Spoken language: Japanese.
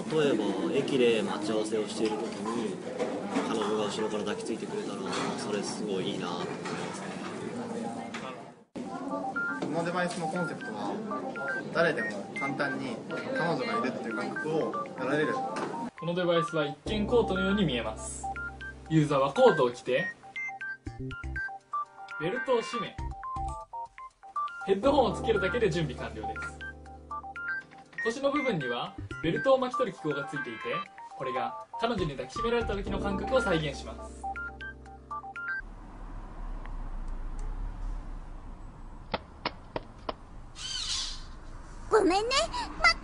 例えば駅で待ち合わせをしている時に彼女が後ろから抱きついてくれたらそれすごいいいなと思いますね。 このデバイスのコンセプトは誰でも簡単に彼女がいるという感覚を得られる。 このデバイスは一見コートのように見えます。ユーザーはコートを着てベルトを締めヘッドホンをつけるだけで準備完了です。腰の部分にはベルトを巻き取る機構がついていて、これが彼女に抱きしめられた時の感覚を再現します。 ごめんね、ま